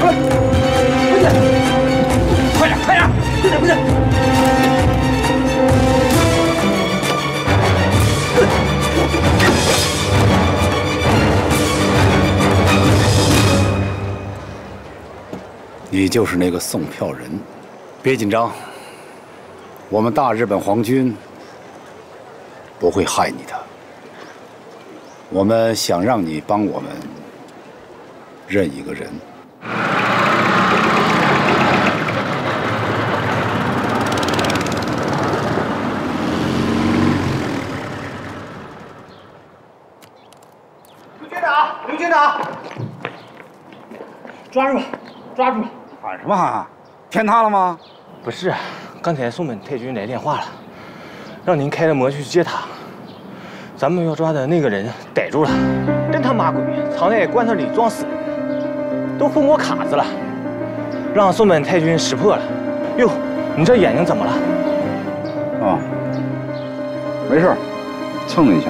快点，快点，快点，快点！ 你就是那个送票人，别紧张，我们大日本皇军不会害你的。我们想让你帮我们认一个人。 刘军长，刘军长，抓住！抓住！ 喊什么喊啊？天塌了吗？ 不是，刚才松本太君来电话了，让您开着摩去接他。咱们要抓的那个人逮住了，真他妈鬼，藏在棺材里装死人，都封我卡子了，让松本太君识破了。哟，你这眼睛怎么了？ 啊，没事，蹭了一下。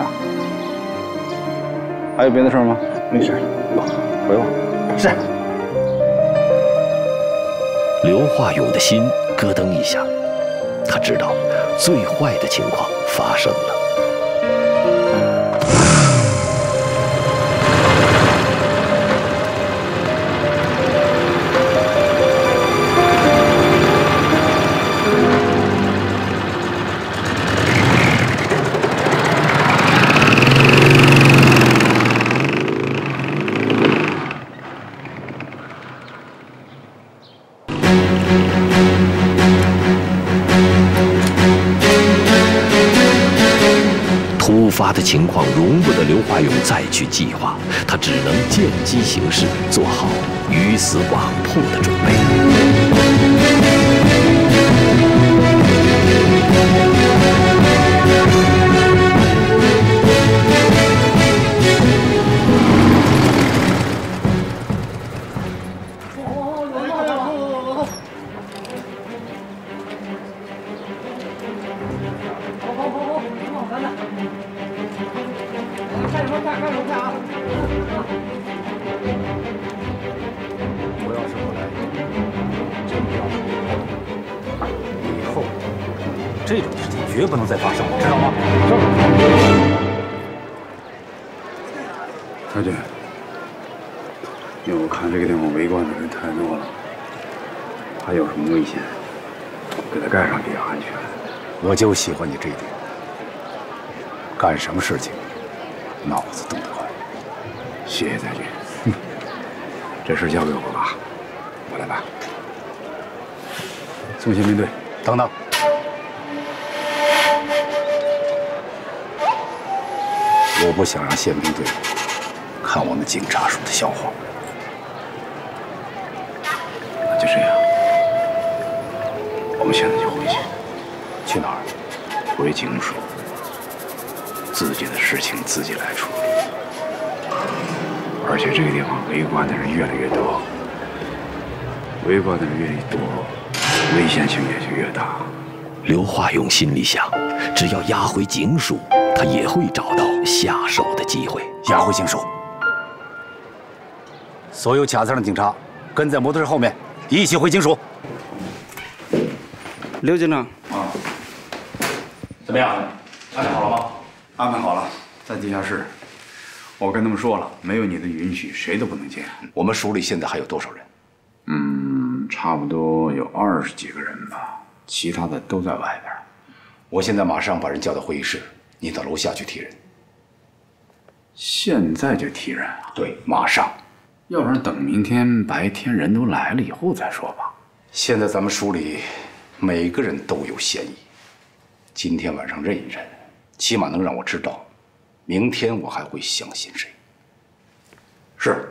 还有别的事吗？ 没事， 回吧。 是。 刘化勇的心咯噔一下，他知道最坏的情况发生了。突发的情况容不得刘化勇再去计划，他只能见机行事，做好鱼死网破的准备。 我要是后来真不要以后这种事情绝不能再发生，知道吗？ 太君，因为我看这个地方围观的人太多了，还有什么危险，给他盖上比较安全。 我就喜欢你这一点，干什么事情脑子动得快。 谢谢太君。这事交给我吧，我来办。送宪兵队， 等等，我不想让宪兵队看我们警察署的笑话。 那就这样，我们现在就回去。 去哪儿？ 回警署，自己的事情自己来处理。而且这个地方围观的人越来越多，围观的人越多，危险性也就越大。 刘化勇心里想，只要押回警署，他也会找到下手的机会。 押回警署，所有卡子上的警察跟在摩托车后面，一起回警署。 刘警长， 啊， 怎么样？安排好了吗？ 安排好了，在地下室。我跟他们说了，没有你的允许，谁都不能进。 我们署里现在还有多少人？ 差不多有20几个人吧，其他的都在外边。 我现在马上把人叫到会议室，你到楼下去提人。 现在就提人啊？ 对，马上。 要不然等明天白天人都来了以后再说吧。 现在咱们署里每个人都有嫌疑，今天晚上认一认，起码能让我知道，明天我还会相信谁。 是。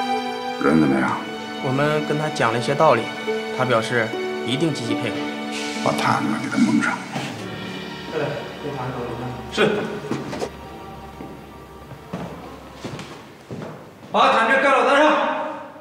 人怎么样？ 我们跟他讲了一些道理，他表示一定积极配合。 把毯子给他蒙上。 是。把毯子盖到单上。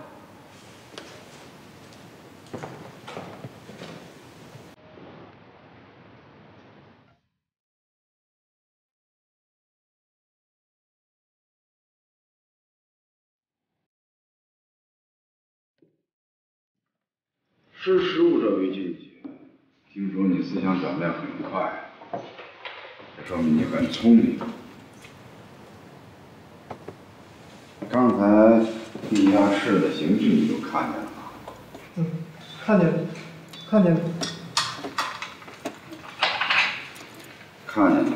识时务者为俊杰。听说你思想转变很快，这说明你很聪明。刚才地下室的刑具你都看见了吗？ 嗯，看见了，看见了。 看见了。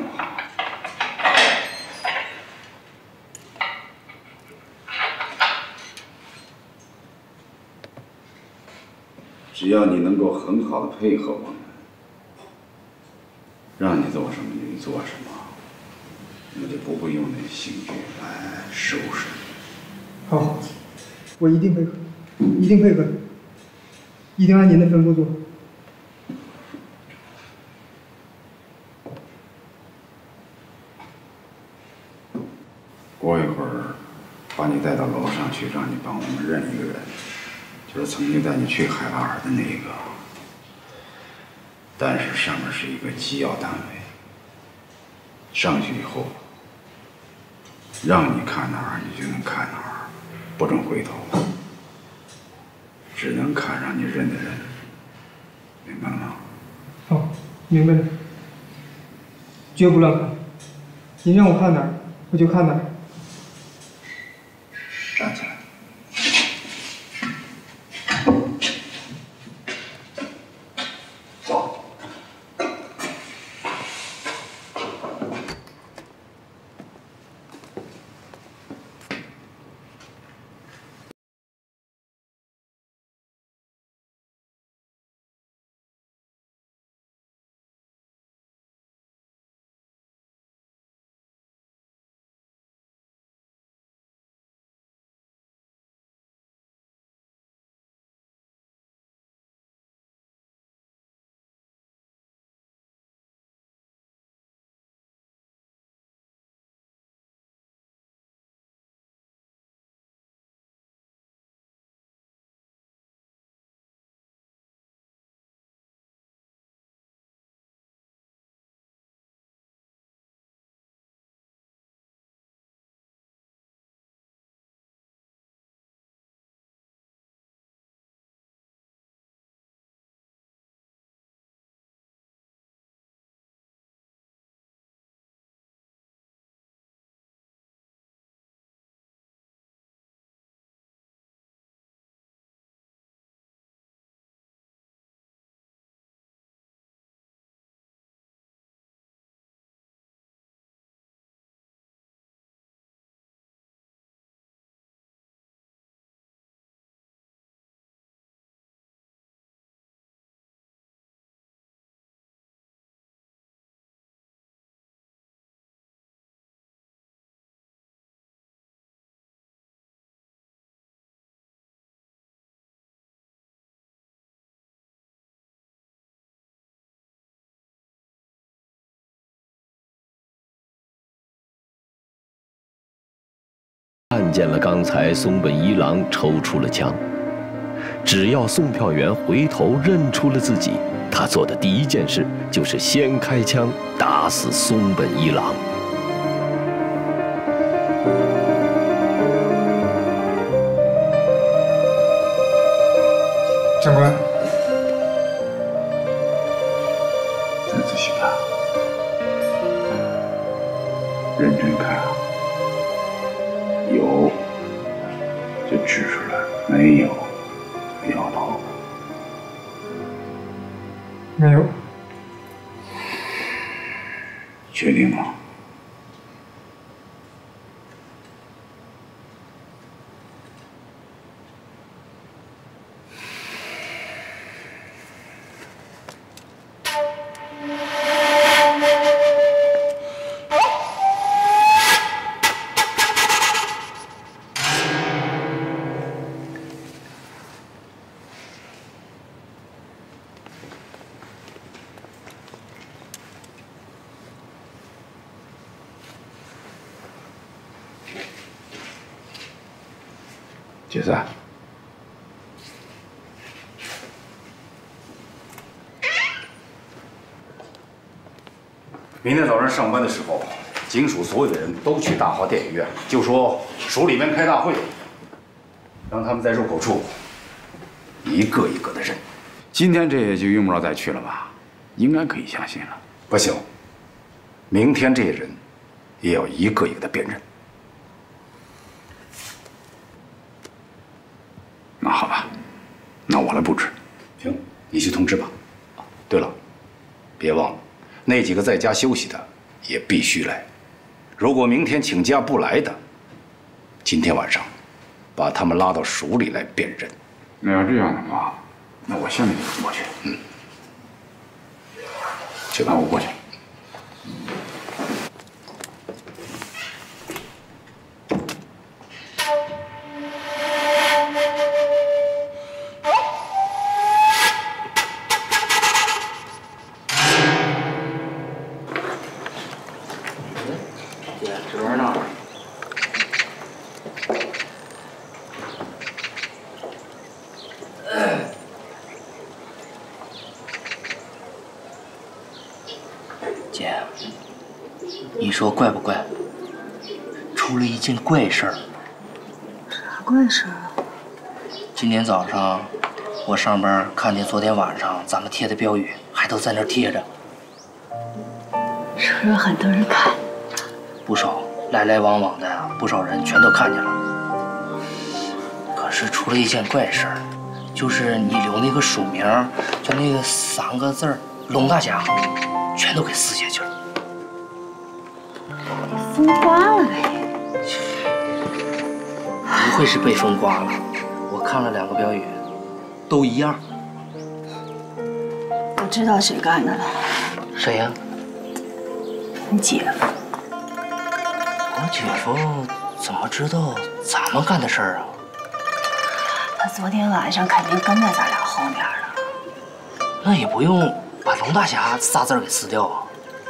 只要你能够很好的配合我们，让你做什么你就做什么，我们就不会用那刑具来收拾你。 好，我一定配合，一定配合，一定按您的吩咐做。 过一会儿，把你带到楼上去，让你帮我们认一个人。 就是曾经带你去海拉尔的那个，但是上面是一个机要单位。上去以后，让你看哪儿你就能看哪儿，不准回头，只能看让你认的人，明白了吗？ 好，明白了，绝不乱看。您让我看哪儿，我就看哪儿。 站起来。 看见了刚才松本一郎抽出了枪，只要送票员回头认出了自己，他做的第一件事就是先开枪打死松本一郎。 长官， 再仔细看，认真看啊。 有就指出来，没有就摇头。 没有。 确定吗？ 解散。 明天早上上班的时候，警署所有的人都去大华电影院，就说署里面开大会，让他们在入口处一个一个的认。 今天这就用不着再去了吧？应该可以相信了。 不行，明天这些人也要一个一个的辨认。 那好吧，那我来布置。 行，你去通知吧。对了，别忘了，那几个在家休息的也必须来。如果明天请假不来的，今天晚上把他们拉到署里来辨认。 那要这样的话，那我现在就过去。 去吧， 那我过去。 这玩意儿呢？姐，你说怪不怪？出了一件怪事儿。 啥怪事儿啊？ 今天早上我上班看见昨天晚上咱们贴的标语还都在那儿贴着， 是不是很多人看？ 不少，来来往往的不少人全都看见了。可是出了一件怪事儿，就是你留那个署名，就那个3个字儿“龙大侠”，全都给撕下去了。 给风刮了呗？ 不会是被风刮了？我看了2个标语，都一样。 我知道谁干的了。 谁呀？ 你姐夫。 我姐夫怎么知道咱们干的事儿啊？ 他昨天晚上肯定跟在咱俩后面了。 那也不用把“龙大侠”4字给撕掉啊。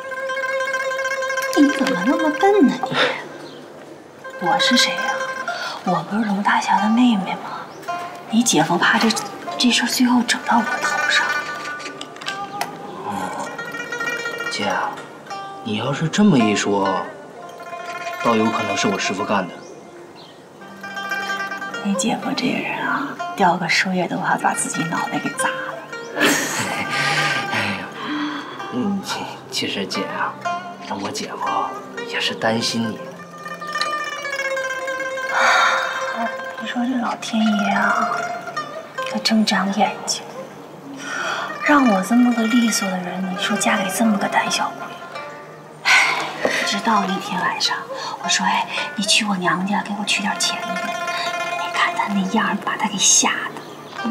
你怎么那么笨呢你？我是谁呀？我不是龙大侠的妹妹吗？你姐夫怕这事最后整到我头上。 姐，你要是这么一说，倒有可能是我师傅干的。 你姐夫这个人啊，掉个树叶都怕把自己脑袋给砸了。 其实姐啊，我姐夫也是担心你。 你说这老天爷啊，可真长眼睛，让我这么个利索的人，你说嫁给这么个胆小鬼。直到那天晚上，我说：“哎，你去我娘家给我取点钱去。”你没看他那样，把他给吓的。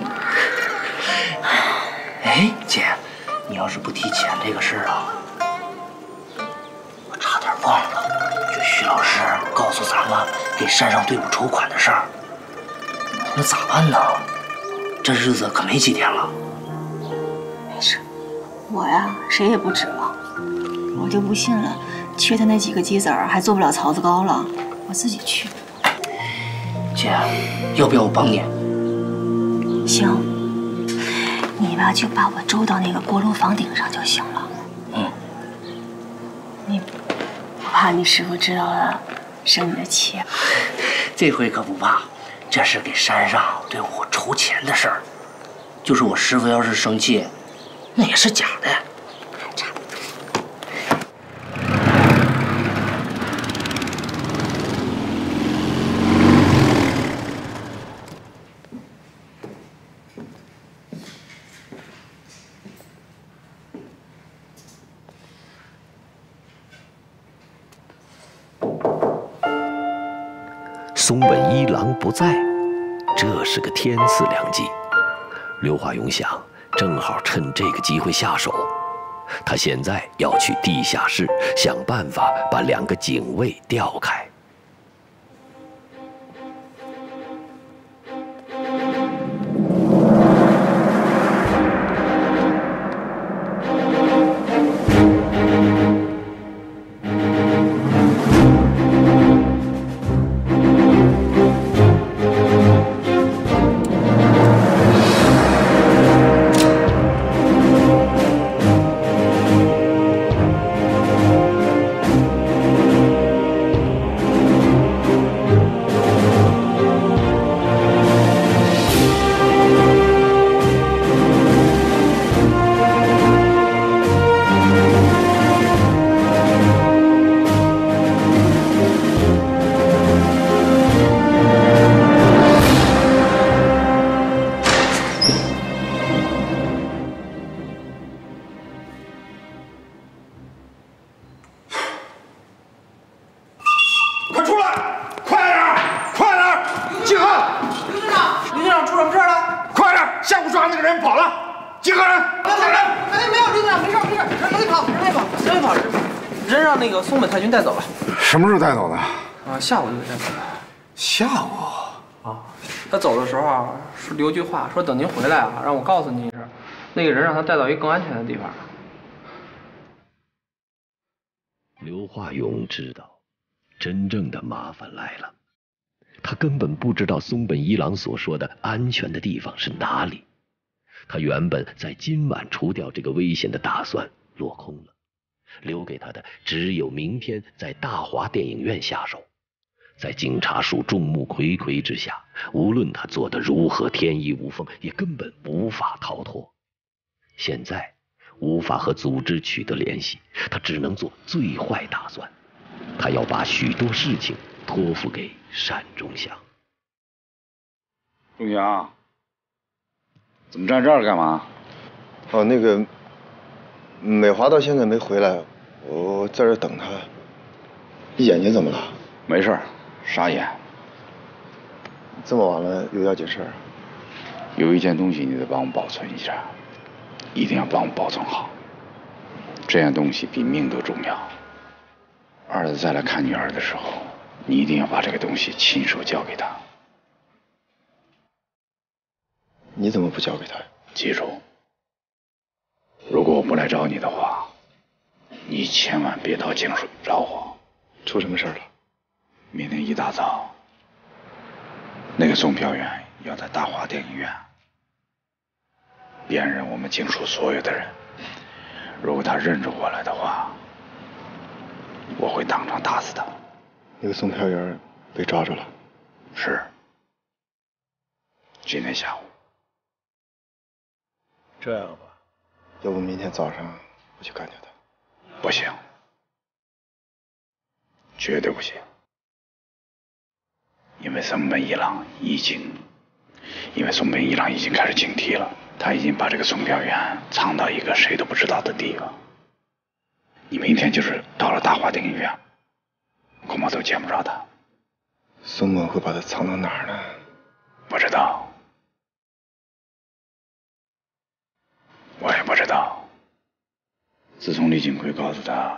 哎，姐，你要是不提钱这个事儿啊，我差点忘了，就徐老师告诉咱们给山上队伍筹款的事儿，那咋办呢？这日子可没几天了。 没事，我呀谁也不指望，我就不信了，缺他那几个鸡子儿还做不了槽子糕了，我自己去。 姐，要不要我帮你？ 行，你吧就把我周到那个锅炉房顶上就行了。我怕你师傅知道了生你的气。 这回可不怕，这是给山上队伍筹钱的事儿。就是我师傅要是生气，那也是假的。 差不多。 松本一郎不在，这是个天赐良机。刘华勇想，正好趁这个机会下手。他现在要去地下室，想办法把2个警卫调开。 个人跑了，几个人？ 哎，没有，刘队长，没事，人没跑，人让那个松本太君带走了。 什么时候带走的？ 啊，下午就给带走了。 下午。 啊，他走的时候啊，说留句话，说等您回来啊，让我告诉您一声，那个人让他带到一个更安全的地方。 刘化勇知道，真正的麻烦来了。他根本不知道松本一郎所说的安全的地方是哪里。他原本在今晚除掉这个危险的打算落空了，留给他的只有明天在大华电影院下手。在警察署众目睽睽之下，无论他做得如何天衣无缝，也根本无法逃脱。现在无法和组织取得联系，他只能做最坏打算。他要把许多事情托付给单忠祥。 忠祥，怎么站这儿干嘛？ 哦，那个美华到现在没回来，我在这等她。眼睛怎么了？ 没事，傻眼。 这么晚了有要紧事儿？ 有一件东西你得帮我保存一下，一定要帮我保存好。这样东西比命都重要。儿子再来看女儿的时候，你一定要把这个东西亲手交给他。 你怎么不交给他呀？ 记住，如果我不来找你的话，你千万别到警署找我。 出什么事了？ 明天一大早，那个送票员要在大华电影院辨认我们警署所有的人。如果他认出我来的话，我会当场打死他。 那个送票员被抓住了？ 是，今天下午。 这样吧，要不明天早上我去干掉他？ 不行，绝对不行，因为松本一郎已经开始警惕了，他已经把这个送票员藏到一个谁都不知道的地方。你明天就是到了大华电影院，恐怕都见不着他。 松本会把他藏到哪儿呢？ 不知道，我也不知道。自从李锦奎告诉他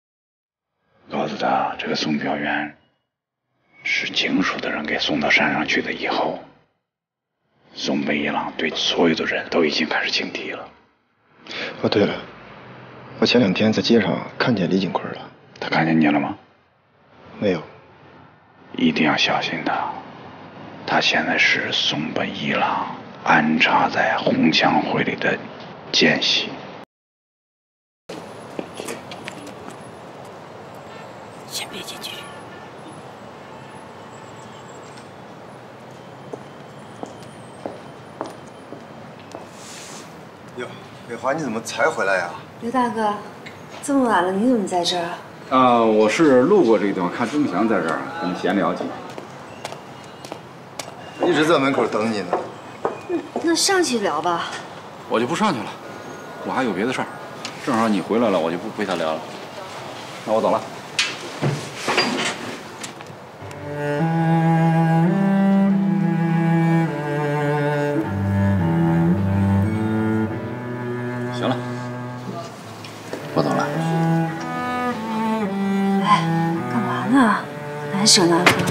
这个送票员是警署的人给送到山上去的以后，松本一郎对所有的人都已经开始警惕了。 哦，对了，我前2天在街上看见李锦奎了。 他看见你了吗？ 没有。 一定要小心他，他现在是松本一郎安插在红枪会里的奸细。 先别进去。 哟，美华，你怎么才回来呀？ 刘大哥，这么晚了，你怎么在这儿？ 我是路过这个地方，看钟祥在这儿，跟他闲聊几句。 一直在门口等你呢。 那上去聊吧。 我就不上去了，我还有别的事儿。正好你回来了，我就不陪他聊了。那我走了。行了，我走了。 哎，干嘛呢？难舍难分。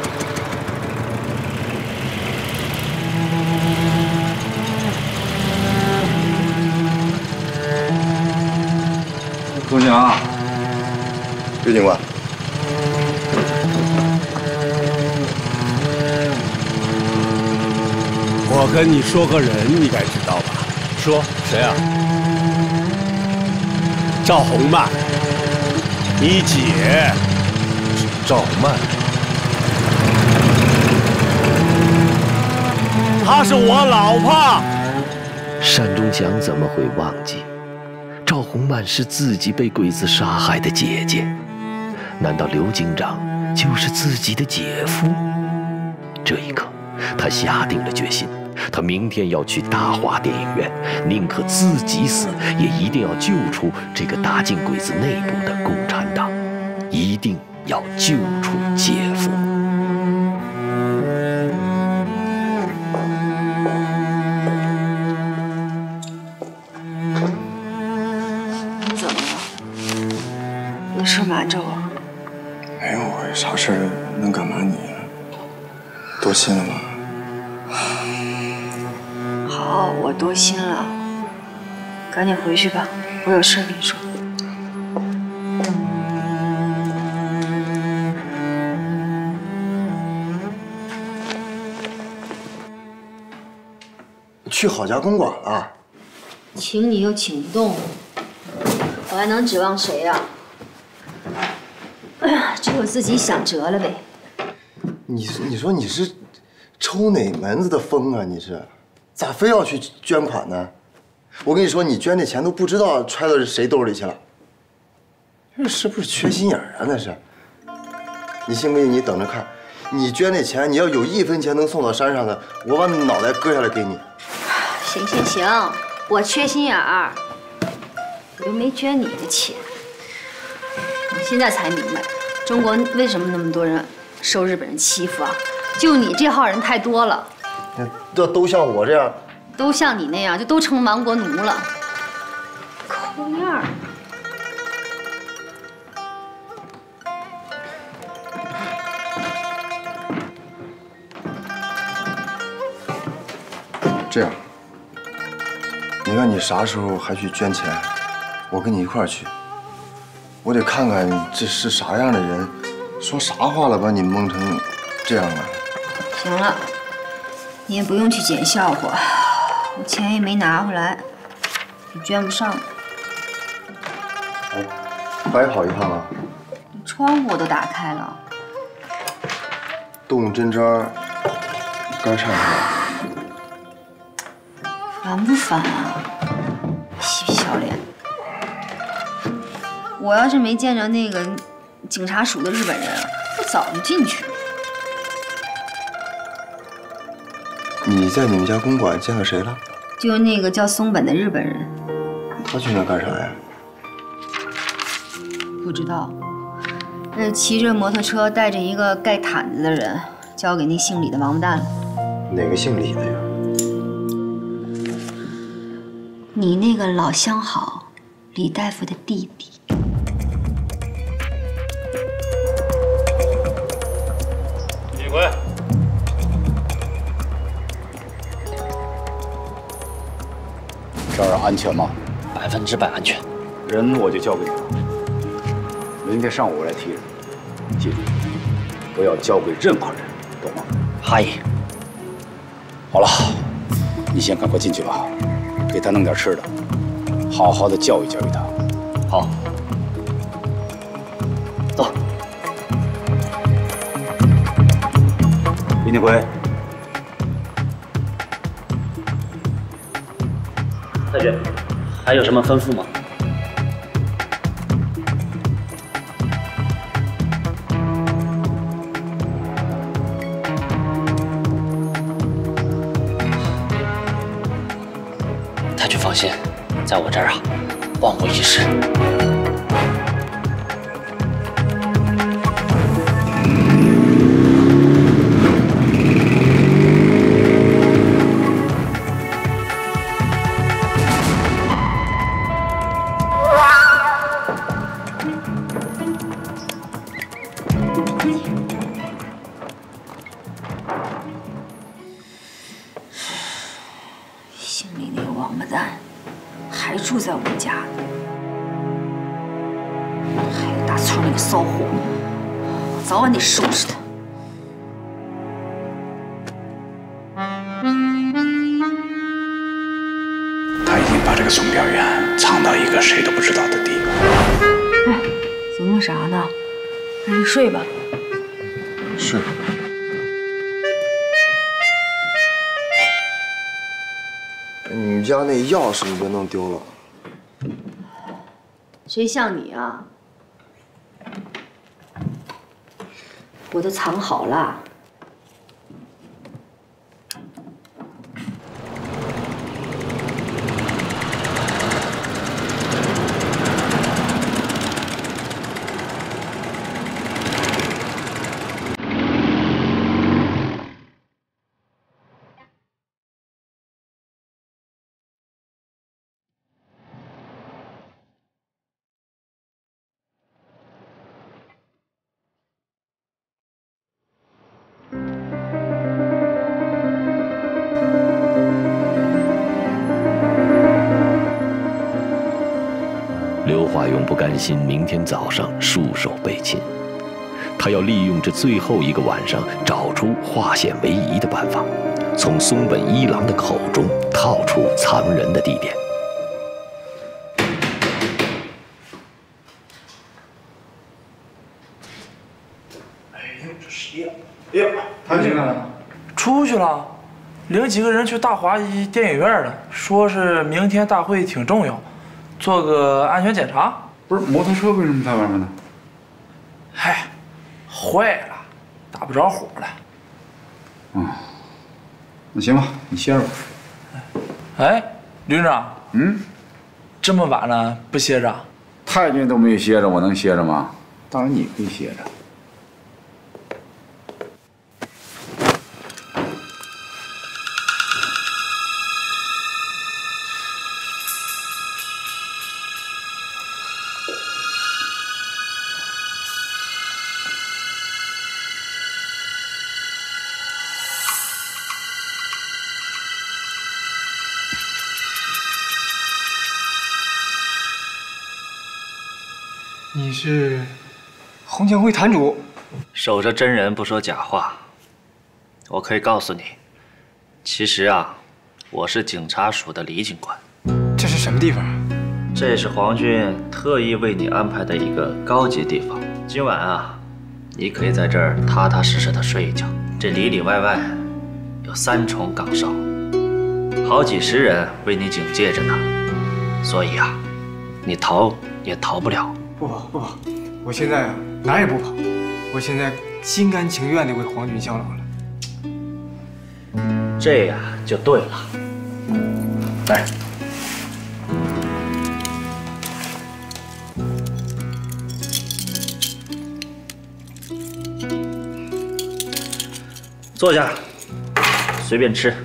钟祥， 刘警官， 我跟你说个人，你该知道吧？说谁啊？赵红曼，你姐赵曼，她是我老婆。 单忠祥怎么会忘记？赵红曼是自己被鬼子杀害的姐姐，难道刘警长就是自己的姐夫？这一刻，他下定了决心，他明天要去大华电影院，宁可自己死，也一定要救出这个打进鬼子内部的共产党，一定要救出姐夫。 多心了吗？ 好，我多心了。赶紧回去吧，我有事跟你说。 去郝家公馆了？ 请你又请不动，我还能指望谁呀？哎呀，只有自己想辙了呗。 你说你是抽哪门子的风啊？你是咋非要去捐款呢？我跟你说，你捐的钱都不知道揣到谁兜里去了。这是不是缺心眼儿啊？那是。你信不信？你等着看，你捐那钱，你要有1分钱能送到山上的，我把你脑袋割下来给你。 行行行，我缺心眼儿，我又没捐你的钱。我现在才明白，中国为什么那么多人受日本人欺负啊？就你这号人太多了。 都像我这样， 都像你那样，就都成亡国奴了。抠样儿。 这样，你看你啥时候还去捐钱，我跟你一块儿去。我得看看这是啥样的人，说啥话了，把你蒙成这样了。 行了，你也不用去捡笑话，我钱也没拿回来，也捐不上。 白跑一趟了。 窗户我都打开了。 动物针扎，肝颤是吧？ 烦不烦啊？嬉皮笑脸。我要是没见着那个警察署的日本人，我早就进去了。 你在你们家公馆见到谁了？ 就那个叫松本的日本人。 他去那干啥呀？ 不知道。那骑着摩托车带着一个盖毯子的人，交给那姓李的王八蛋了。 哪个姓李的呀？ 你那个老相好，李大夫的弟弟。 李逵， 这儿安全吗 ？100%安全。 人我就交给你了，明天上午我来提人，记住，不要交给任何人，懂吗？ 嗨。 好了，你先赶快进去吧，给他弄点吃的，好好的教育教育他。 好。走。 林定奎。 太君，还有什么吩咐吗？太君放心，在我这儿啊，万无一失。 姓李那个王八蛋，还住在我们家呢。还有大村那个骚货，我早晚得收拾他。 他已经把这个送票员藏到一个谁都不知道的地方。 哎，琢磨啥呢？赶紧睡吧。 是。你们家那钥匙你就弄丢了？ 谁像你啊？我都藏好了。 华勇不甘心明天早上束手被擒，他要利用这最后一个晚上，找出化险为夷的办法，从松本一郎的口中套出藏人的地点。 哎呦，这谁呀？哎呀，谭警呢？出去了，领几个人去大华电影院了，说是明天大会挺重要，做个安全检查。 不是，摩托车为什么在外面呢？ 嗨，坏了，打不着火了。 那行吧，你歇着吧。 哎，旅长，这么晚了不歇着？ 太君都没歇着，我能歇着吗？当然你可以歇着。 你是红枪会坛主， 守着真人不说假话。我可以告诉你，其实啊，我是警察署的李警官。 这是什么地方？ 这是皇军特意为你安排的一个高级地方。今晚啊，你可以在这儿踏踏实实的睡一觉。这里里外外有3重岗哨，好几十人为你警戒着呢。所以啊，你逃也逃不了。 不跑不跑，我现在啊哪儿也不跑，我现在心甘情愿地为皇军效劳了。 这呀就对了。来，坐下，随便吃。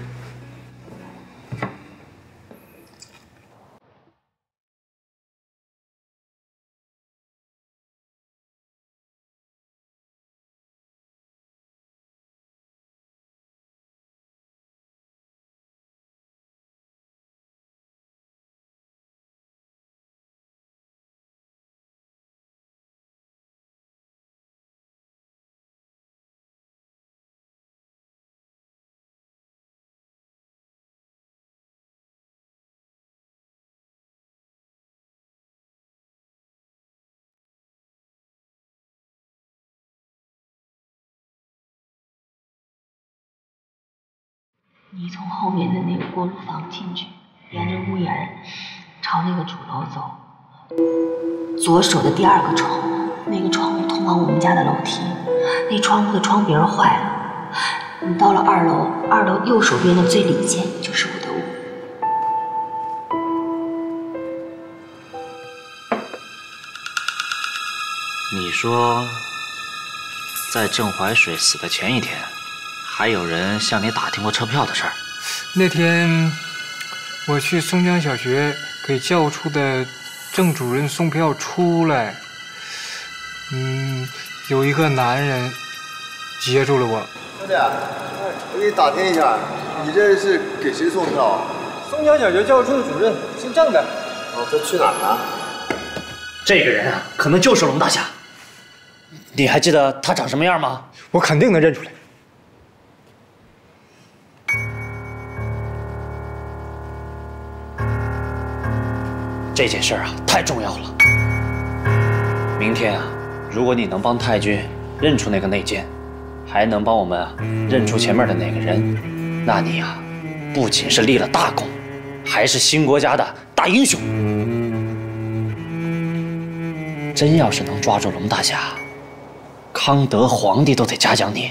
你从后面的那个锅炉房进去，沿着屋檐朝那个主楼走，左手的第2个窗户，那个窗户通往我们家的楼梯，那窗户的窗边坏了。你到了2楼，2楼右手边的最里间就是我的屋。 你说，在郑怀水死的前一天，还有人向你打听过车票的事儿？ 那天我去松江小学给教务处的郑主任送票出来，有一个男人接住了我。 兄弟，我给你打听一下，你这是给谁送票啊？ 松江小学教务处的主任，姓郑的。 哦，他去哪儿了？ 这个人啊，可能就是龙大侠。你还记得他长什么样吗？ 我肯定能认出来。 这件事啊，太重要了。明天啊，如果你能帮太君认出那个内奸，还能帮我们啊认出前面的那个人，那你啊，不仅是立了大功，还是新国家的大英雄。真要是能抓住龙大侠，康德皇帝都得嘉奖你。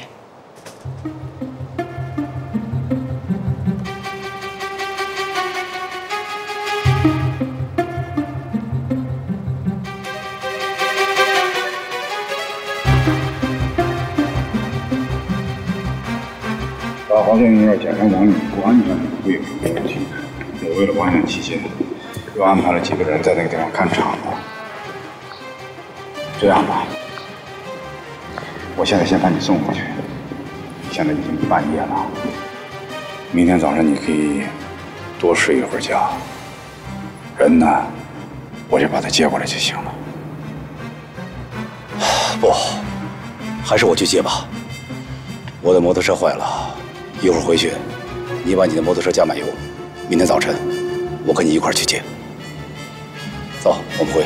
大华电影院检查网里不安全不会有什么问题。我为了保险起见，又安排了几个人在那个地方看场子。这样吧，我现在先把你送回去。现在已经半夜了，明天早上你可以多睡一会儿觉。人呢， 我就把他接过来就行了。 不，还是我去接吧。我的摩托车坏了，一会儿回去，你把你的摩托车加满油，明天早晨我跟你一块儿去接。走，我们回。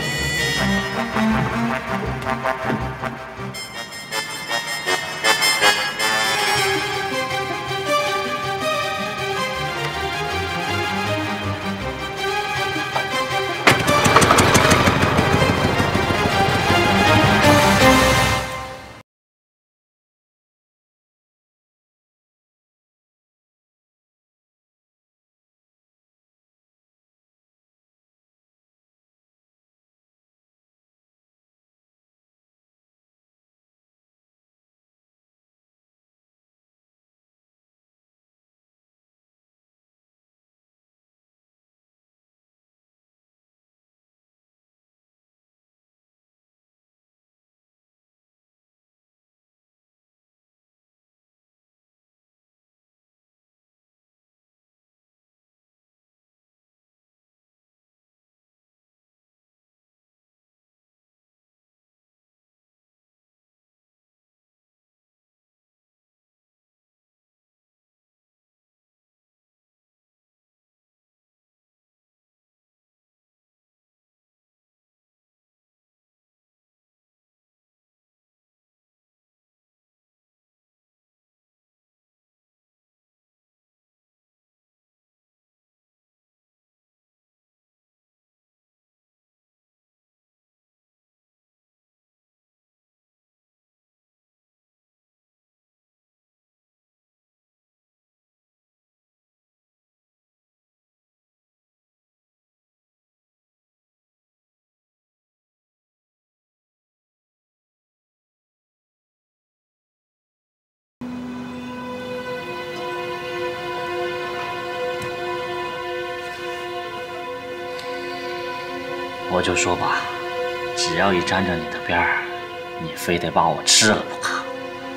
我就说吧，只要一沾着你的边儿，你非得把我吃了不可。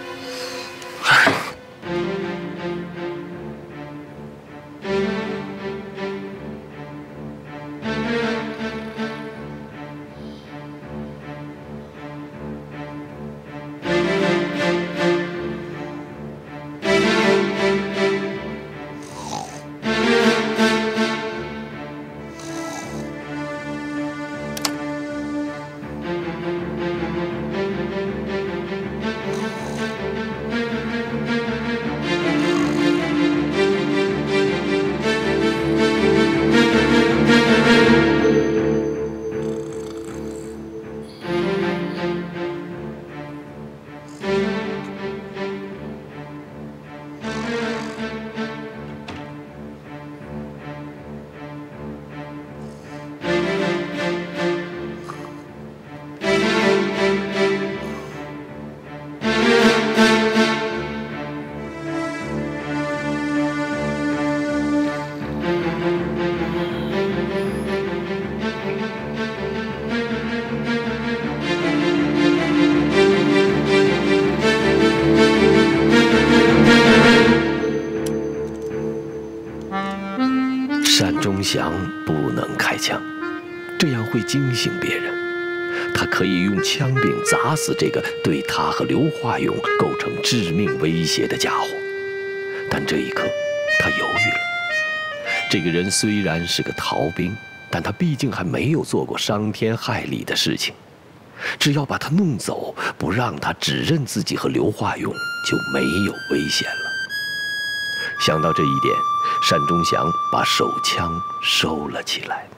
钟祥不能开枪，这样会惊醒别人。他可以用枪柄砸死这个对他和刘化勇构成致命威胁的家伙，但这一刻，他犹豫了。这个人虽然是个逃兵，但他毕竟还没有做过伤天害理的事情。只要把他弄走，不让他指认自己和刘化勇，就没有危险了。想到这一点，单忠祥把手枪收了起来。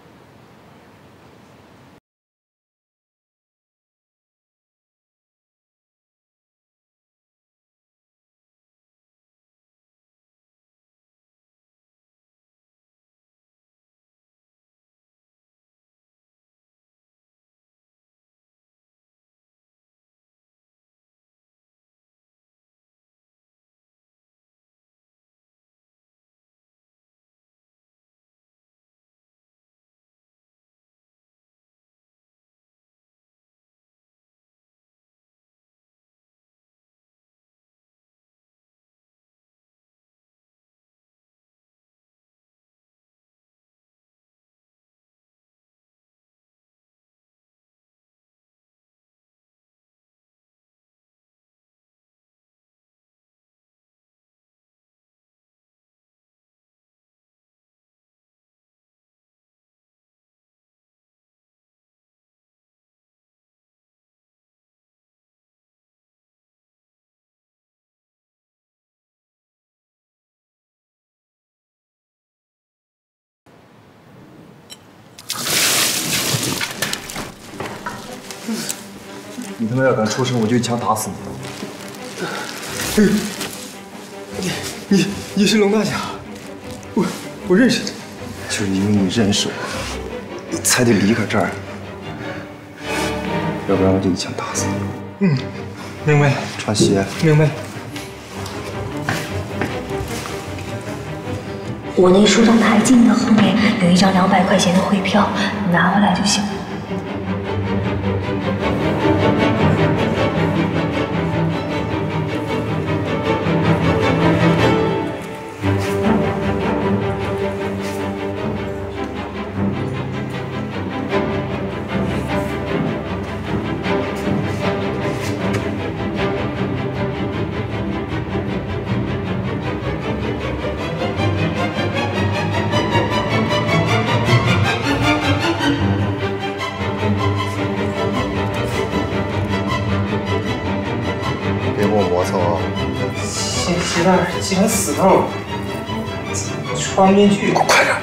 你他妈要敢出声，我就一枪打死你！你是龙大侠，我认识你，就是因为你认识我，你才得离开这儿，要不然我就一枪打死你。明白。穿鞋。明白。 我那梳妆台镜的后面有一张200块钱的汇票，你拿回来就行了。 别给我磨蹭啊！ 鞋带系成死扣，穿面具，快点！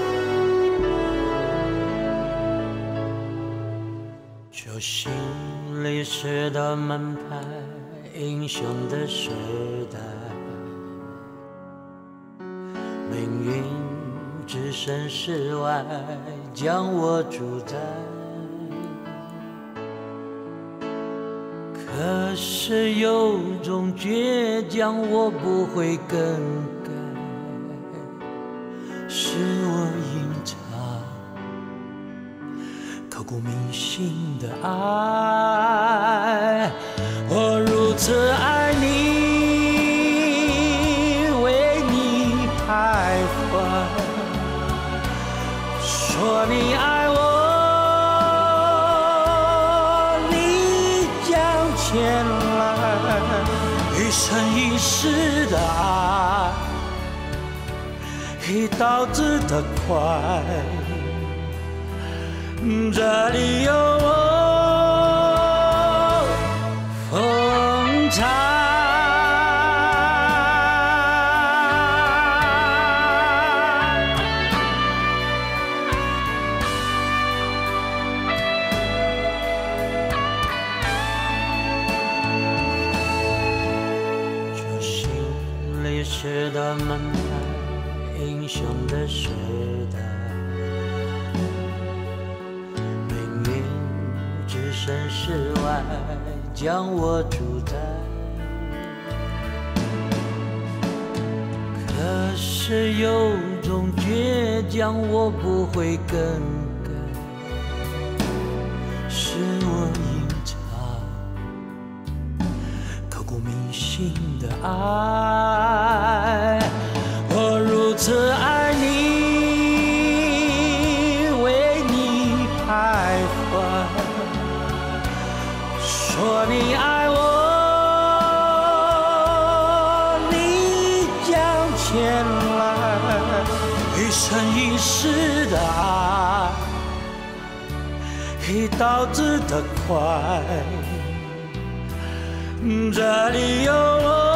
就醒历史的门牌，英雄的时代，命运置身事外，将我主宰。可是有种倔强，我不会更改，是我隐藏刻骨铭心的爱。我如此爱你，为你徘徊，说你爱我，你将前来，一生一世的爱，一刀子的快，这里有我风采。这是历史的门牌，英雄的时代，命运置身事外，将我主宰。可是有种倔强，我不会更改，是我隐藏刻骨铭心的爱。我如此爱你，为你徘徊，说你爱我，你将前来，一生一世的爱，一刀子的快，这里有我